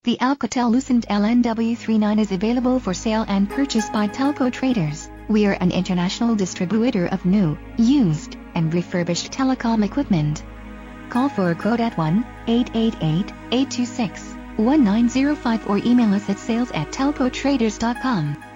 The Alcatel-Lucent LNW39 is available for sale and purchase by TelcoTraders. We are an international distributor of new, used, and refurbished telecom equipment. Call for a quote at 1-888-826-1905 or email us at sales@telcotraders.com.